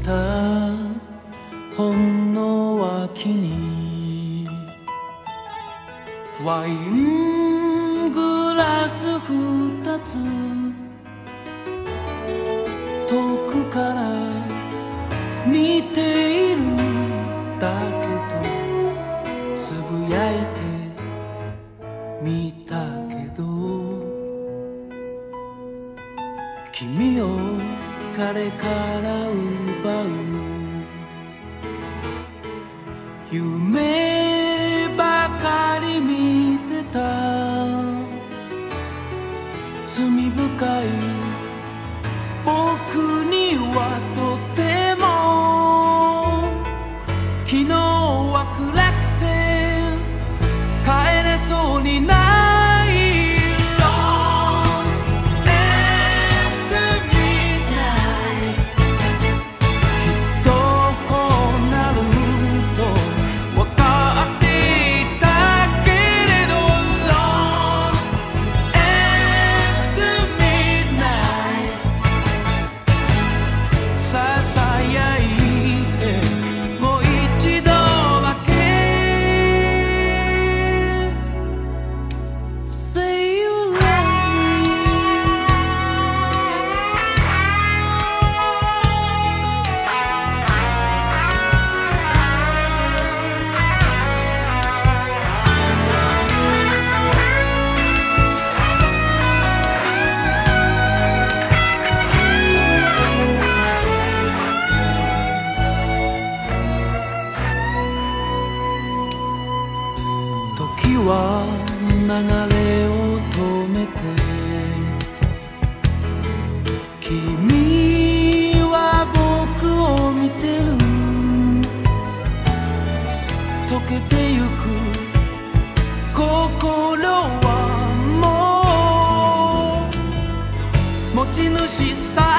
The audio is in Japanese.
したほんの脇にワイングラス2つ遠くから見ているだけどつぶやいてみたけど君を彼から奪う夢ばかり見てた罪深い僕にはとても昨日は暗くて帰れそうにない Long after midnight きっとこうなると分かっていたけれど Long after midnight ささやいてもう一度だけ Say you love me 時は流れを止めて君は僕を見てる溶けてゆく心はもう持ち主さ